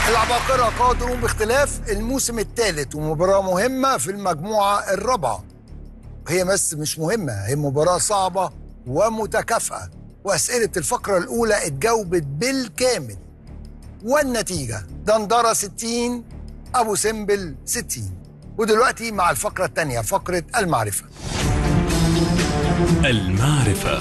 العباقرة قادرون باختلاف الموسم الثالث ومباراة مهمة في المجموعة الرابعة. هي بس مش مهمة، هي مباراة صعبة ومتكافئة، وأسئلة الفقرة الأولى اتجاوبت بالكامل، والنتيجة دندرة 60 أبو سمبل 60. ودلوقتي مع الفقرة الثانية، فقرة المعرفة. المعرفة.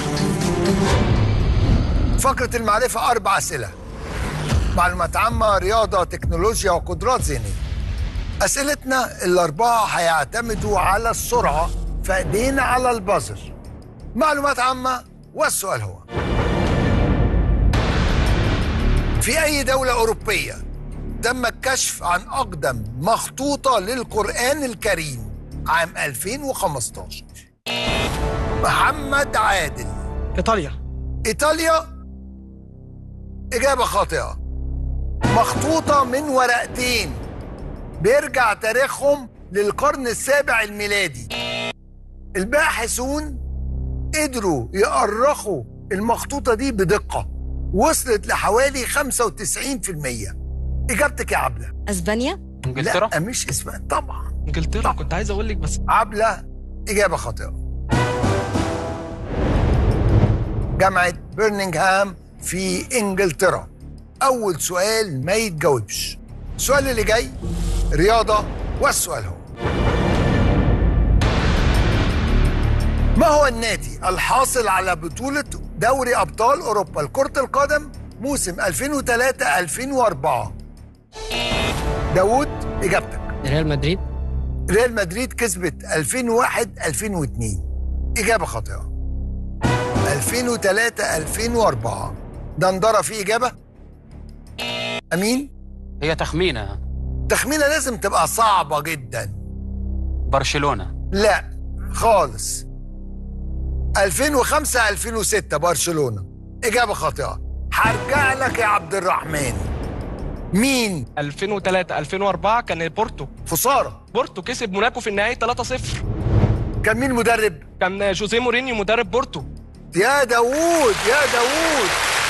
فقرة المعرفة 4 أسئلة، معلومات عامة، رياضة، تكنولوجيا، وقدرات ذهنية. أسئلتنا الأربعة هيعتمدوا على السرعة، فإيدينا على البازر. معلومات عامة، والسؤال هو: في أي دولة أوروبية تم الكشف عن أقدم مخطوطة للقرآن الكريم عام 2015؟ محمد عادل. إيطاليا. إيطاليا إجابة خاطئة. مخطوطة من ورقتين بيرجع تاريخهم للقرن السابع الميلادي. الباحثون قدروا يؤرخوا المخطوطة دي بدقة، وصلت لحوالي 95%. إجابتك يا عبلة؟ اسبانيا. انجلترا. لا مش اسبانيا طبعا. انجلترا طبعا. كنت عايز اقول لك بس. عبلة إجابة خاطئة. جامعة برمنغهام في إنجلترا. أول سؤال ما يتجاوبش. السؤال اللي جاي رياضة، والسؤال هو: ما هو النادي الحاصل على بطولة دوري أبطال أوروبا لكرة القدم موسم 2003-2004؟ داوود إجابتك؟ ريال مدريد. ريال مدريد كسبت 2001-2002. إجابة خاطئة. 2003-2004. دندرة في إجابة؟ أمين؟ هي تخمينة. تخمينة لازم تبقى صعبة جدا. برشلونة. لا خالص. 2005-2006 برشلونة. إجابة خاطئة. هرجع لك يا عبد الرحمن. مين؟ 2003 2004 كان بورتو. خسارة. بورتو كسب موناكو في النهائي 3-0. كان مين مدرب؟ كان جوزيه مورينيو مدرب بورتو. يا داوود يا داوود،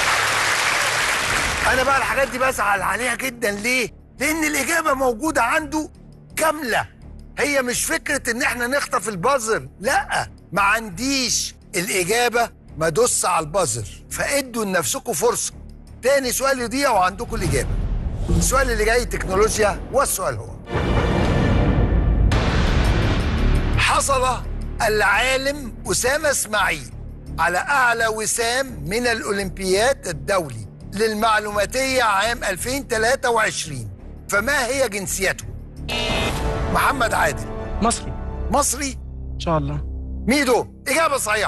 أنا بقى الحاجات دي بزعل عليها جدا. ليه؟ لأن الإجابة موجودة عنده كاملة. هي مش فكرة إن إحنا نخطف البازر، لأ، ما عنديش الإجابة، ما دوس على البازر، فادوا لنفسكم فرصة. تاني سؤال يضيع وعندكم الإجابة. السؤال اللي جاي تكنولوجيا، والسؤال هو: حصل العالم أسامة إسماعيل على أعلى وسام من الأولمبياد الدولي للمعلوماتية عام 2023، فما هي جنسيته؟ محمد عادل. مصري. مصري؟ ان شاء الله. ميدو. إجابة صحيحة.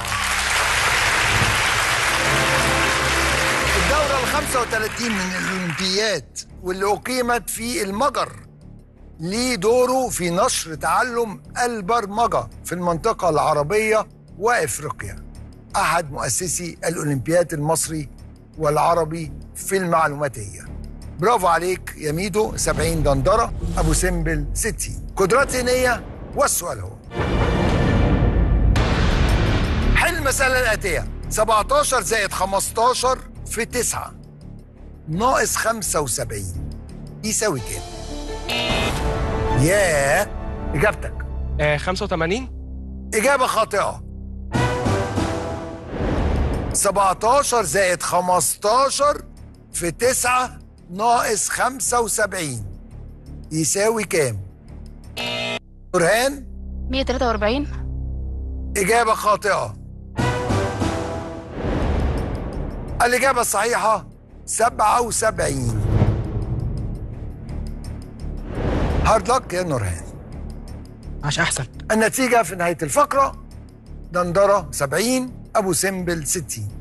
الدورة ال35 من الأولمبياد واللي أقيمت في المجر ليه دوره في نشر تعلم البرمجة في المنطقة العربية وإفريقيا. أحد مؤسسي الأولمبياد المصري والعربي في المعلوماتية. برافو عليك يا ميدو. 70 دندرة. أبو سمبل 60. قدرات ذهنية، والسؤال هو: حل المسألة الآتية: 17 زائد 15 في 9 ناقص 75 يساوي كام؟ ياه. إجابتك؟ 85. إجابة خاطئة. 17 زائد 15 في 9 ناقص 75 يساوي كام؟ برهان؟ 143. إجابة خاطئة. الإجابة الصحيحة 77. هارد لك يا نورهان. عاش احسن. النتيجة في نهاية الفقرة: دندرة 70 أبو سمبل 60.